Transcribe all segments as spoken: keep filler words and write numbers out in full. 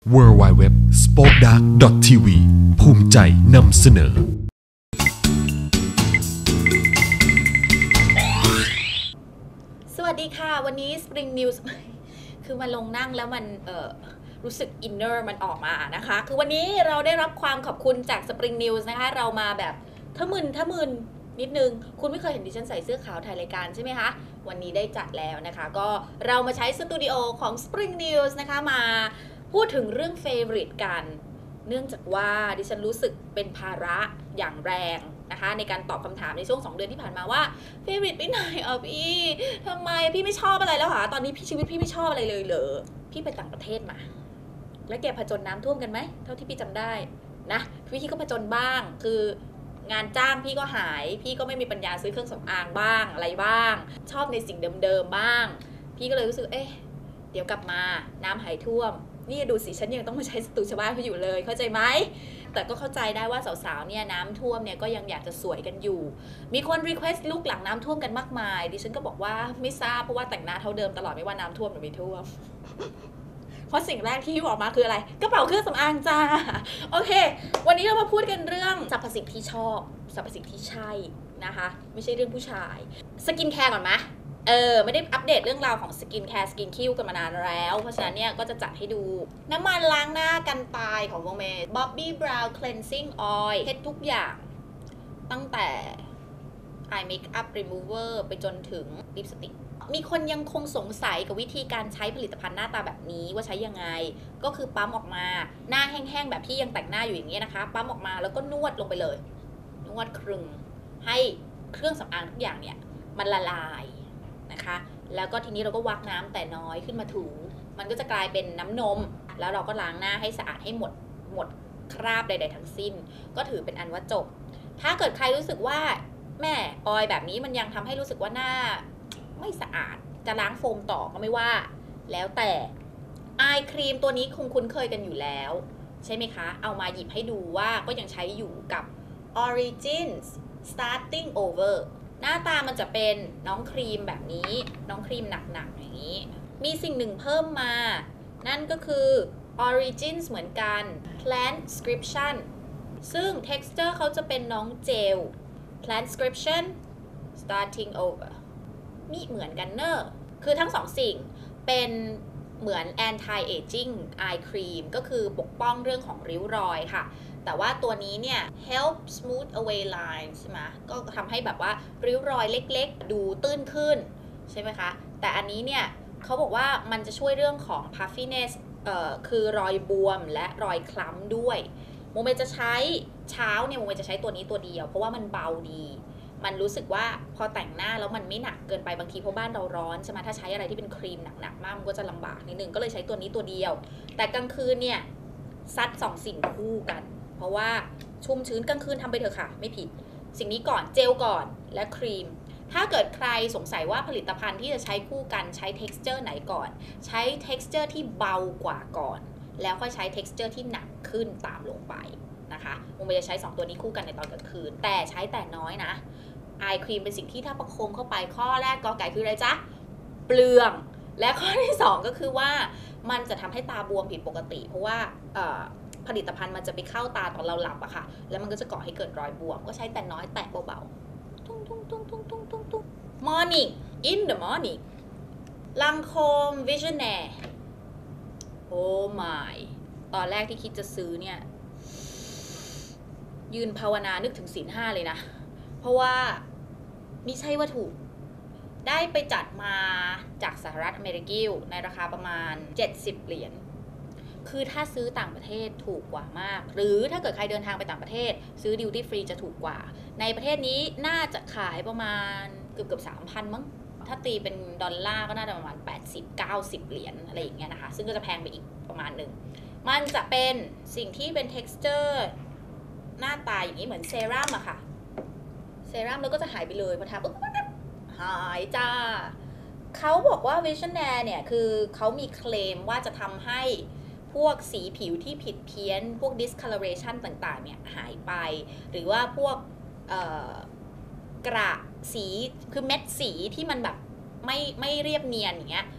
ดับเบิลยู ดับเบิลยู ดับเบิลยู ดอท สป็อคดัก ดอท ที วี ภูมิใจนำเสนอสวัสดีค่ะวันนี้ Spring News คือมันลงนั่งแล้วมันเอ่อรู้สึกอินเนอร์มันออกมานะคะคือวันนี้เราได้รับความขอบคุณจาก Spring News นะคะเรามาแบบทะมึนทะมึนนิดนึงคุณไม่เคยเห็นดิฉันใส่เสื้อขาวถ่ายรายการใช่ไหมคะวันนี้ได้จัดแล้วนะคะก็เรามาใช้สตูดิโอของ Spring News นะคะมาพูดถึงเรื่อง Favorite กันเนื่องจากว่าดิฉันรู้สึกเป็นภาระอย่างแรงนะคะในการตอบคำถามในช่วงสองเดือนที่ผ่านมาว่า Favorite ไปไหนอ่ะพี่ทำไมพี่ไม่ชอบอะไรแล้วหรอตอนนี้พี่ชีวิตพี่ไม่ชอบอะไรเลยเหรอพี่ไปต่างประเทศมาแล้วแกผจญน้ำท่วมกันไหมเท่าที่พี่จำได้นะพี่ก็ผจญบ้างคืองานจ้างพี่ก็หายพี่ก็ไม่มีปัญญาซื้อเครื่องสำอางบ้างอะไรบ้างชอบในสิ่งเดิมๆบ้างพี่ก็เลยรู้สึกเอ๊ะเดี๋ยวกลับมาน้ำหายท่วมนี่ดูสิฉันยังต้องมาใช้สตูชาวบ้านเขาอยู่เลยเข้าใจไหมแต่ก็เข้าใจได้ว่าสาวๆเนี่ยน้ำท่วมเนี่ยก็ยังอยากจะสวยกันอยู่มีคนรีเควสต์ลุคหลังน้ำท่วมกันมากมายดิฉันก็บอกว่าไม่ทราบเพราะว่าแต่งหน้าเท่าเดิมตลอดไม่ว่าน้ำท่วมหรือไม่ท่วม เพราะสิ่งแรกที่บอกมาคืออะไรกระเป๋าเครื่องสำอางจ้าโอเควันนี้เรามาพูดกันเรื่องสรรพสิ่งที่ชอบสรรพสิ่งที่ใช่นะคะไม่ใช่เรื่องผู้ชายสกินแคร์ก่อนไหมเออไม่ได้อัปเดตเรื่องราวของสกินแคร์สกินคิ้วกันมานานแล้วเพราะฉะนั้นเนี่ยก็จะจัดให้ดูน้ำมันล้างหน้ากันตายของวงเมย์ Bobbi Brown Cleansing Oil เฮ็ดทุกอย่างตั้งแต่ Eye Makeup Remover ไปจนถึงลิปสติกมีคนยังคงสงสัยกับวิธีการใช้ผลิตภัณฑ์หน้าตาแบบนี้ว่าใช้ยังไงก็คือปั๊มออกมาหน้าแห้งๆแบบที่ยังแต่งหน้าอยู่อย่างเงี้ยนะคะปั๊มออกมาแล้วก็นวดลงไปเลยนวดครึงให้เครื่องสำอางทุกอย่างเนี่ยมันละลายนะคะแล้วก็ทีนี้เราก็วักน้ำแต่น้อยขึ้นมาถูมันก็จะกลายเป็นน้ำนมแล้วเราก็ล้างหน้าให้สะอาดให้หมดหมดคราบใดๆทั้งสิ้นก็ถือเป็นอันว่าจบถ้าเกิดใครรู้สึกว่าแม่ออยแบบนี้มันยังทำให้รู้สึกว่าหน้าไม่สะอาดจะล้างโฟมต่อก็ไม่ว่าแล้วแต่ไอครีมตัวนี้คงคุ้นเคยกันอยู่แล้วใช่ไหมคะเอามาหยิบให้ดูว่าก็ยังใช้อยู่กับ Origins Starting Over หน้าตามันจะเป็นน้องครีมแบบนี้น้องครีมหนักๆอย่างนี้มีสิ่งหนึ่งเพิ่มมานั่นก็คือ Origins เหมือนกัน Plantscription ซึ่ง texture เขาจะเป็นน้องเจล Plantscription Starting Overมีเหมือนกันเนอะคือทั้งสองสิ่งเป็นเหมือน anti aging eye cream ก็คือปกป้องเรื่องของริ้วรอยค่ะแต่ว่าตัวนี้เนี่ย help smooth away lines ใช่ไหมก็ทำให้แบบว่าริ้วรอยเล็กๆดูตื้นขึ้นใช่ไหมคะแต่อันนี้เนี่ยเขาบอกว่ามันจะช่วยเรื่องของ puffiness เอ่อคือรอยบวมและรอยคล้ำด้วยโมเมจะใช้เช้าเนี่ยโมเมจะใช้ตัวนี้ตัวเดียวเพราะว่ามันเบาดีมันรู้สึกว่าพอแต่งหน้าแล้วมันไม่หนักเกินไปบางทีเพราะบ้านเราร้อนใช่ไหมถ้าใช้อะไรที่เป็นครีมหนักๆมากมันก็จะลำบากนิดนึงก็เลยใช้ตัวนี้ตัวเดียวแต่กลางคืนเนี่ยซัดสองสิ่งคู่กันเพราะว่าชุ่มชื้นกลางคืนทำไปเถอะค่ะไม่ผิดสิ่งนี้ก่อนเจลก่อนและครีมถ้าเกิดใครสงสัยว่าผลิตภัณฑ์ที่จะใช้คู่กันใช้ texture ไหนก่อนใช้ texture ที่เบากว่าก่อนแล้วค่อยใช้ texture ที่หนักขึ้นตามลงไปนะคะโมเมจะใช้สองตัวนี้คู่กันในตอนกลางคืนแต่ใช้แต่น้อยนะไอครีมเป็นสิ่งที่ถ้าประโคมเข้าไปข้อแรกกอไก่คืออะไรจ๊ะเปลืองและข้อที่สองก็คือว่ามันจะทำให้ตาบวมผิดปกติเพราะว่าผลิตภัณฑ์มันจะไปเข้าตาตอนเราหลับอะค่ะแล้วมันก็จะก่อให้เกิดรอยบวมก็ใช้แต่น้อยแตะเบาๆตุ้งตุ้งตุ้งตุ้งตุ้งตุ้งตุ้ง morning in the morning ลังโคม visionaire โอ้ my ตอนแรกที่คิดจะซื้อเนี่ยยืนภาวนานึกถึงศีลห้าเลยนะเพราะว่าไม่ใช่ว่าถูกได้ไปจัดมาจากสหรัฐอเมริกาในราคาประมาณเจ็ดสิบเหรียญคือถ้าซื้อต่างประเทศถูกกว่ามากหรือถ้าเกิดใครเดินทางไปต่างประเทศซื้อดิวตี้ฟรีจะถูกกว่าในประเทศนี้น่าจะขายประมาณเกือบเกือบสามพันมั้งถ้าตีเป็นดอลลาร์ก็น่าจะประมาณแปดสิบ เก้าสิบเหรียญอะไรอย่างเงี้ยนะคะซึ่งก็จะแพงไปอีกประมาณหนึ่งมันจะเป็นสิ่งที่เป็น texture หน้าตาอย่างนี้เหมือนเซรั่มอะค่ะเซรั่มแล้วก็จะหายไปเลยพอทาปุ๊บหายจ้าเขาบอกว่า Visionaire เนี่ยคือเขามีเคลมว่าจะทำให้พวกสีผิวที่ผิดเพี้ยนพวก discoloration ต่างๆเนี่ยหายไปหรือว่าพวกกระสีคือเม็ดสีที่มันแบบไม่ไม่เรียบเนียนอย่างเงี้ย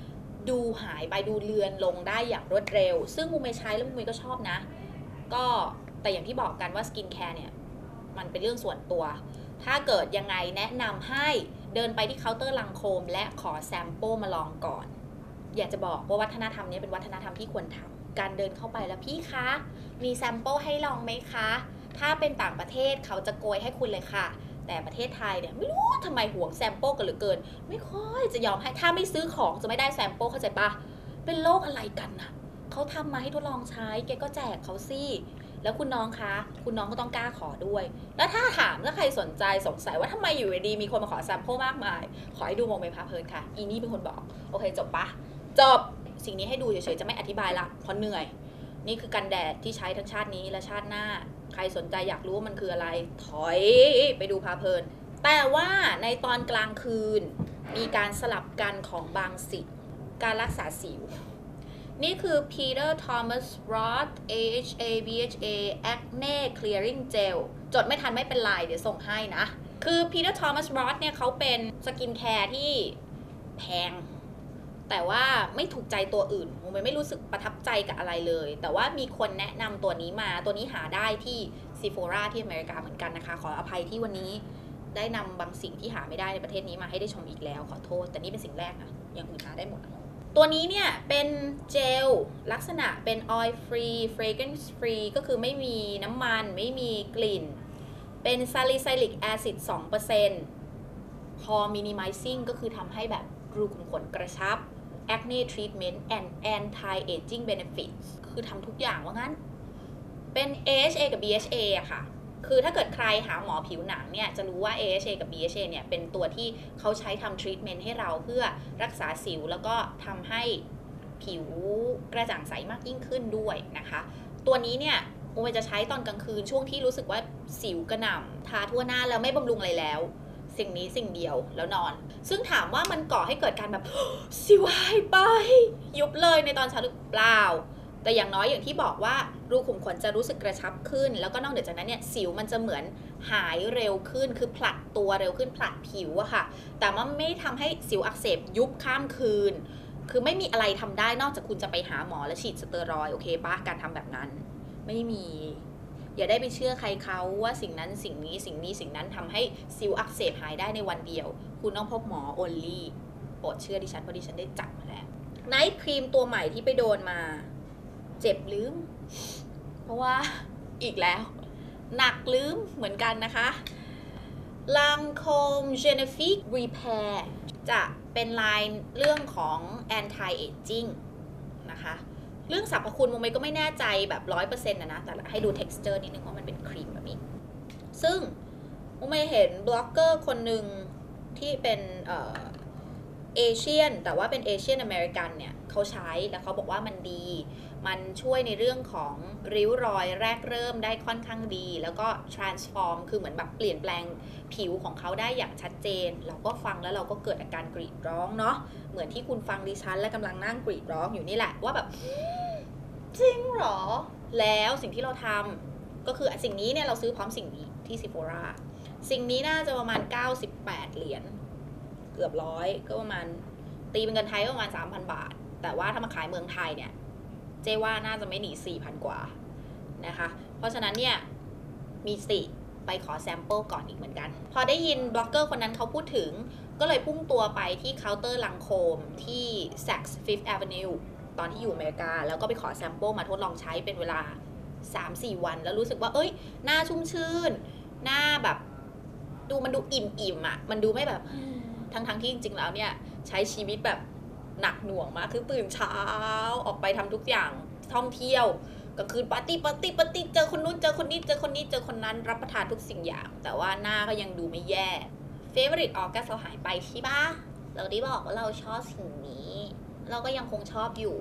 ดูหายไปดูเลือนลงได้อย่างรวดเร็วซึ่งมูเมใช้แล้วมูเมก็ชอบนะก็แต่อย่างที่บอกกันว่าสกินแคร์เนี่ยมันเป็นเรื่องส่วนตัวถ้าเกิดยังไงแนะนำให้เดินไปที่เคาน์เตอร์ลังโคมและขอแซมเปิลมาลองก่อนอยากจะบอกว่าวัฒนธรรมนี้เป็นวัฒนธรรมที่ควรทำการเดินเข้าไปแล้วพี่คะมีแซมเปิลให้ลองไหมคะถ้าเป็นต่างประเทศเขาจะโกยให้คุณเลยค่ะแต่ประเทศไทยเนี่ยไม่รู้ทำไมห่วงแซมเปิลกันเหลือเกินไม่ค่อยจะยอมให้ถ้าไม่ซื้อของจะไม่ได้แซมเปิลเข้าใจปะเป็นโรคอะไรกันนะเขาทำมาให้ทดลองใช้แกก็แจกเขาสิแล้วคุณน้องคะคุณน้องก็ต้องกล้าขอด้วยแล้วถ้าถามถ้าใครสนใจสงสัยว่าทำไมอยู่ดีมีคนมาขอแซมเปิลมากมายขอให้ดูโมเมนต์พาเพลินค่ะอีนี่เป็นคนบอกโอเคจบปะจบสิ่งนี้ให้ดูเฉยๆจะไม่อธิบายละเพราะเหนื่อยนี่คือกันแดดที่ใช้ทั้งชาตินี้และชาติหน้าใครสนใจอยากรู้ว่ามันคืออะไรถอยไปดูพาเพลินแต่ว่าในตอนกลางคืนมีการสลับกันของบางสิ่งการรักษาสิวนี่คือ Peter Thomas Roth เอ เอช เอ บี เอช เอ Acne Clearing Gel จดไม่ทันไม่เป็นไรเดี๋ยวส่งให้นะคือ Peter Thomas Roth เนี่ยเขาเป็นสกินแคร์ที่แพงแต่ว่าไม่ถูกใจตัวอื่นผมไม่รู้สึกประทับใจกับอะไรเลยแต่ว่ามีคนแนะนำตัวนี้มาตัวนี้หาได้ที่ Sephora ที่อเมริกาเหมือนกันนะคะขออภัยที่วันนี้ได้นำบางสิ่งที่หาไม่ได้ในประเทศนี้มาให้ได้ชมอีกแล้วขอโทษแต่นี่เป็นสิ่งแรกนะอย่างอื่นหาได้หมดตัวนี้เนี่ยเป็นเจลลักษณะเป็น oil free fragrance free ก็คือไม่มีน้ำมันไม่มีกลิ่นเป็น salicylic acid สองเปอร์เซ็นต์ พอ minimizing ก็คือทำให้แบบรูขุมขนกระชับ acne treatment and anti aging benefits คือทำทุกอย่างว่างั้นเป็น เอ เอช เอ กับ บี เอช เอ อะค่ะคือถ้าเกิดใครหาหมอผิวหนังเนี่ยจะรู้ว่า เอ เอช เอ กับ บี เอช เอ เนี่ยเป็นตัวที่เขาใช้ทำทรีทเมนต์ให้เราเพื่อรักษาสิวแล้วก็ทำให้ผิวกระจ่างใสมากยิ่งขึ้นด้วยนะคะตัวนี้เนี่ยโมจะใช้ตอนกลางคืนช่วงที่รู้สึกว่าสิวกระหน่ำทาทั่วหน้าแล้วไม่บำรุงอะไรแล้วสิ่งนี้สิ่งเดียวแล้วนอนซึ่งถามว่ามันก่อให้เกิดการแบบสิวหายไปยุบเลยในตอนเช้าหรือเปล่าแต่อย่างน้อยอย่างที่บอกว่ารูขุมขนจะรู้สึกกระชับขึ้นแล้วก็นอกเหนือจากนั้นเนี่ยสิวมันจะเหมือนหายเร็วขึ้นคือผลัดตัวเร็วขึ้นผลัดผิวอะค่ะแต่ว่าไม่ทำให้สิวอักเสบยุบข้ามคืนคือไม่มีอะไรทำได้นอกจากคุณจะไปหาหมอและฉีดสเตียรอยด์โอเคปะการทำแบบนั้นไม่มีอย่าได้ไปเชื่อใครเขาว่าสิ่งนั้นสิ่งนี้สิ่งนี้สิ่งนั้นทำให้สิวอักเสบหายได้ในวันเดียวคุณต้องพบหมอ only โปรดเชื่อดิฉันเพราะดิฉันได้จับมาแล้วไนท์ครีมตัวใหม่ที่ไปโดนมาเจ็บลืมเพราะว่าอีกแล้วหนักลืมเหมือนกันนะคะลังโคม Genifique Repair จะเป็นไลน์เรื่องของ anti aging นะคะเรื่องสรรพคุณโมเมก็ไม่แน่ใจแบบ ร้อยเปอร์เซ็นต์ นะนะแต่ให้ดู texture นิดนึงว่ามันเป็นครีมแบบนี้ซึ่งโมเมเห็นบล็อกเกอร์คนหนึ่งที่เป็นเอ่อเอเชียนแต่ว่าเป็นเอเชียนอเมริกันเนี่ยเขาใช้แล้วเขาบอกว่ามันดีมันช่วยในเรื่องของริ้วรอยแรกเริ่มได้ค่อนข้างดีแล้วก็ transform คือเหมือนแบบเปลี่ยนแปลงผิวของเขาได้อย่างชัดเจนเราก็ฟังแล้วเราก็เกิดอาการกรีดร้องเนาะเหมือนที่คุณฟังดิฉันและกำลังนั่งกรีดร้องอยู่นี่แหละว่าแบบจริงเหรอแล้วสิ่งที่เราทำก็คือสิ่งนี้เนี่ยเราซื้อพร้อมสิ่งนี้ที่ Sephora สิ่งนี้น่าจะประมาณเก้าสิบแปดเหรียญเกือบร้อยก็ประมาณตีเป็นเงินไทยก็ประมาณ สามพัน บาทแต่ว่าถ้ามาขายเมืองไทยเนี่ยเจว่าน่าจะไม่หนี สี่พัน กว่านะคะเพราะฉะนั้นเนี่ยมีสิไปขอแซมเปิลก่อนอีกเหมือนกันพอได้ยินบล็อกเกอร์คนนั้นเขาพูดถึงก็เลยพุ่งตัวไปที่เคาน์เตอร์ลังโคมที่ Saks Fifth Avenue ตอนที่อยู่อเมริกาแล้วก็ไปขอแซมเปิลมาทดลองใช้เป็นเวลา สามสี่ วันแล้วรู้สึกว่าเอ้ยหน้าชุ่มชื่นหน้าแบบดูมันดูอิ่มๆอ่ะมันดูไม่แบบทั้งๆที่จริงๆแล้วเนี่ยใช้ชีวิตแบบหนักหน่วงมากคือตื่นเช้าออกไปทำทุกอย่างท่องเที่ยวก็คือปาร์ตี้ปาร์ตี้ปาร์ตี้เจอคนนู้นเจอคนนี้เจอคนนี้เจอคนนั้นรับประทานทุกสิ่งอย่างแต่ว่าหน้าก็ยังดูไม่แย่เฟเวอริตออกัสเราหายไปใช่ปะเราได้บอกว่าเราชอบสิ่งนี้เราก็ยังคงชอบอยู่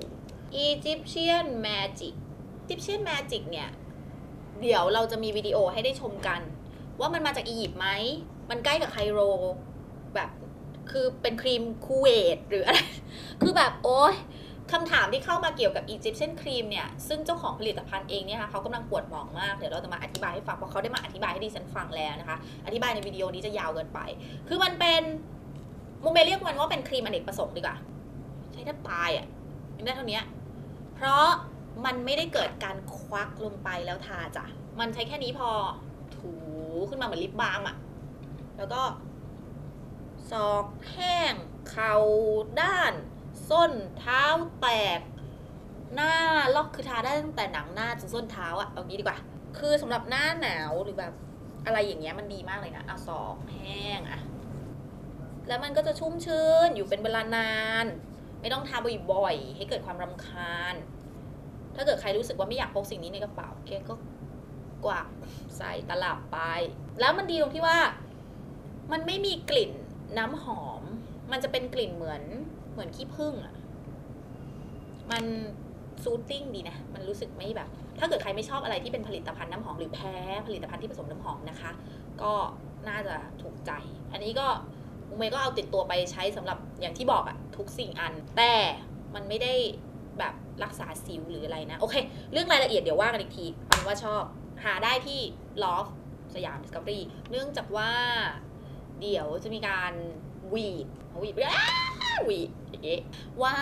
Egyptian Magic Egyptian Magic เนี่ยเดี๋ยวเราจะมีวิดีโอให้ได้ชมกันว่ามันมาจากอียิปต์ไหมมันใกล้กับไคโรแบบคือเป็นครีมคูเวตหรืออะไรคือแบบโอ๊ยคำถามที่เข้ามาเกี่ยวกับ Egyptian Cream เนี่ยซึ่งเจ้าของผลิตภัณฑ์เองเนี่ยค่ะเขากำลังปวดหมองมากเดี๋ยวเราจะมาอธิบายให้ฟังเพราะเขาได้มาอธิบายให้ดิฉันฟังแล้วนะคะอธิบายในวิดีโอนี้จะยาวเกินไปคือมันเป็นมุมเมเรียกมันว่าเป็นครีมอเนกประสงค์ดีกว่าใช้แทบตายอ่ะยังได้เท่านี้เพราะมันไม่ได้เกิดการควักลงไปแล้วทาจ้ะมันใช้แค่นี้พอถูขึ้นมาเหมือนลิปบาล์มอ่ะแล้วก็ศอกแห้งเข่าด้านส้นเท้าแตกหน้าล็อกคือทาได้ตั้งแต่หนังหน้าจนส้นเท้าอะเอางี้ดีกว่าคือสำหรับหน้าหนาวหรือแบบอะไรอย่างเงี้ยมันดีมากเลยนะเอาศอกแห้งอะแล้วมันก็จะชุ่มชื้นอยู่เป็นเวลานานไม่ต้องทาบ่อยๆให้เกิดความรำคาญถ้าเกิดใครรู้สึกว่าไม่อยากพกสิ่งนี้ในกระเป๋าแกก็กวาดใส่ตลับไปแล้วมันดีตรงที่ว่ามันไม่มีกลิ่นน้ำหอมมันจะเป็นกลิ่นเหมือนเหมือนขี้ผึ้งอะมันซูตติ้งดีนะมันรู้สึกไม่แบบถ้าเกิดใครไม่ชอบอะไรที่เป็นผลิตภัณฑ์น้ำหอมหรือแพ้ผลิตภัณฑ์ที่ผสมน้ำหอมนะคะก็น่าจะถูกใจอันนี้ก็เมย์ก็เอาติดตัวไปใช้สำหรับอย่างที่บอกอะทุกสิ่งอันแต่มันไม่ได้แบบรักษาสิวหรืออะไรนะโอเคเรื่องรายละเอียดเดี๋ยวว่ากันอีกทีเอาเป็นว่าชอบหาได้ที่ Loft สยาม Discovery เนื่องจากว่าเดี๋ยวจะมีการวีดวีดวีดอย่างเงี้ยว่า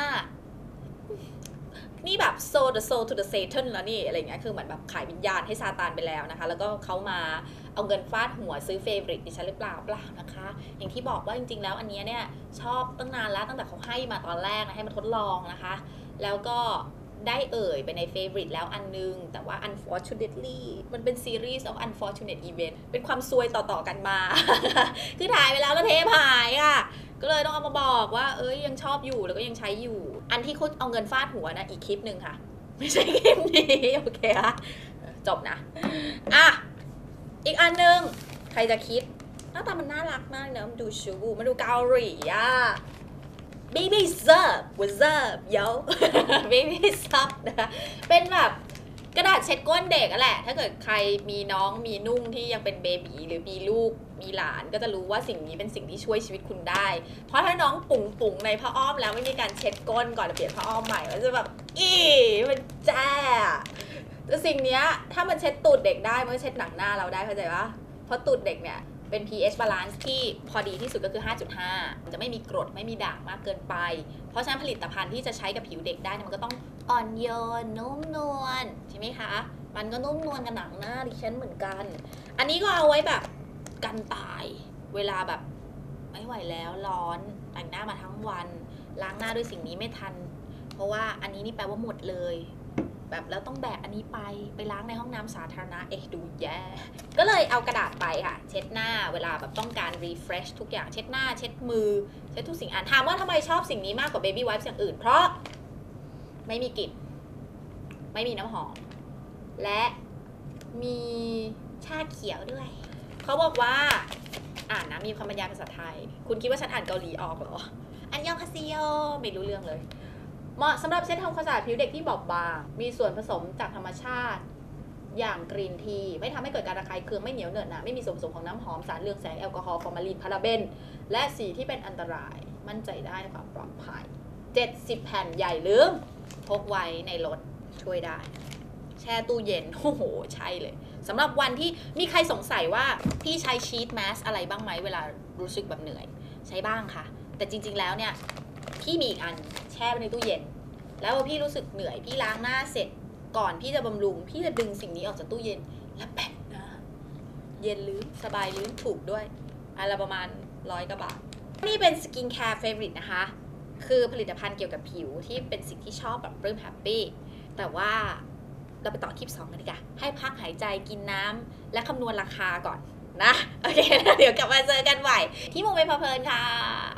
นี่แบบ sold the soul to the Satan แล้วนี่อะไรเงี้ยคือเหมือนแบบขายวิญญาณให้ซาตานไปแล้วนะคะแล้วก็เขามาเอาเงินฟาดหัวซื้อเฟเวอริตดิฉันหรือเปล่าเปล่านะคะอย่างที่บอกว่าจริงๆแล้วอันนี้เนี่ยชอบตั้งนานแล้วตั้งแต่เขาให้มาตอนแรกนะให้มาทดลองนะคะแล้วก็ได้เอ่ยไปในเฟเวอริตแล้วอันนึงแต่ว่า unfortunately มันเป็น series of unfortunate event เป็นความซวยต่อๆกันมา คือถ่ายไปแล้วแล้วเทปหายอ่ะก็เลยต้องเอามาบอกว่าเอ้ยยังชอบอยู่แล้วก็ยังใช้อยู่อันที่เขาเอาเงินฟาดหัวนะอีกคลิปหนึ่งค่ะไม่ใช่คลิปนี้โอเคค่ะจบนะอ่ะอีกอันนึงใครจะคิดหน้าตามันน่ารักมากนะมันดูชูมันดูเกาหลีอ่ะ baby serve what's up yo baby serve นะเป็นแบบกระดาษเช็ดก้นเด็กอะแหละถ้าเกิดใครมีน้องมีนุ่งที่ยังเป็นเบบีหรือมีลูกมีหลานก็จะรู้ว่าสิ่งนี้เป็นสิ่งที่ช่วยชีวิตคุณได้เพราะถ้าน้องปุ๋งปุ๋งในผ้าอ้อมแล้วไม่มีการเช็ดก้นก่อนเปลี่ยนผ้าอ้อมใหม่มันจะแบบอีมันแจ้แต่สิ่งนี้ถ้ามันเช็ดตูดเด็กได้มันก็เช็ดหนังหน้าเราได้เข้าใจปะเพราะตูดเด็กเนี่ยเป็น pH balance ที่พอดีที่สุดก็คือ ห้าจุดห้า จะไม่มีกรดไม่มีด่างมากเกินไปเพราะฉะนั้นผลิตภัณฑ์ที่จะใช้กับผิวเด็กได้มันก็ต้องอ่อนโยนนุ่มนวลใช่ไหมคะมันก็นุ่มนวลกับหนังหน้าดิฉันเหมือนกันอันนี้ก็เอาไว้แบบกันตายเวลาแบบไม่ไหวแล้วร้อนแต่งหน้ามาทั้งวันล้างหน้าด้วยสิ่งนี้ไม่ทันเพราะว่าอันนี้นี่แปลว่าหมดเลยแบบแล้วต้องแบกอันนี้ไปไปล้างในห้องน้ำสาธารณะเอ๊ะดูแย่ก็เลยเอากระดาษไปค่ะเช็ดหน้าเวลาแบบต้องการ refresh ทุกอย่างเช็ดหน้าเช็ดมือเช็ดทุกสิ่งอันถามว่าทำไมชอบสิ่งนี้มากกว่า baby wipes อย่างอื่นเพราะไม่มีกลิ่นไม่มีน้ำหอมและมีชาเขียวด้วยเขาบอกว่าอ่านนะมีคำบรรยายภาษาไทยคุณคิดว่าฉันอ่านเกาหลีออกเหรออันยองคาซิโยไม่รู้เรื่องเลยเหมาะสำหรับเช็ดทำความสะอาดผิวเด็กที่บอบบางมีส่วนผสมจากธรรมชาติอย่างกรีนทีไม่ทำให้เกิดการระคายเคืองไม่เหนียวเหนอะหนะไม่มีส่วนผสมของน้ำหอมสารเรืองแสงแอลกอฮอล์ฟอร์มาลีนพาราเบนและสีที่เป็นอันตรายมั่นใจได้ในความปลอดภัยเจ็ดสิบแผ่นใหญ่ลืมพกไว้ในรถช่วยได้แช่ตู้เย็นโอ้โหใช่เลยสำหรับวันที่มีใครสงสัยว่าพี่ใช้ชีทแมสอะไรบ้างไหมเวลารู้สึกแบบเหนื่อยใช้บ้างค่ะแต่จริงๆแล้วเนี่ยพี่มีอีกอันแช่ไว้ในตู้เย็นแล้วพอพี่รู้สึกเหนื่อยพี่ล้างหน้าเสร็จก่อนพี่จะบำรุงพี่จะดึงสิ่งนี้ออกจากตู้เย็นแล้วแปะหน้าเย็นลื้นสบายลื้นถูกด้วยอันละประมาณร้อยกว่าบาทนี่เป็นสกินแคร์เฟเวอริตนะคะคือผลิตภัณฑ์เกี่ยวกับผิวที่เป็นสิ่งที่ชอบแบบปลื้มแฮปปี้แต่ว่าเราไปต่อคลิปสองกันดีกว่าให้พักหายใจกินน้ำและคำนวณราคาก่อนนะโอเคเดี๋ยวกลับมาเจอกันใหม่ที่มุมไปเพลินค่ะ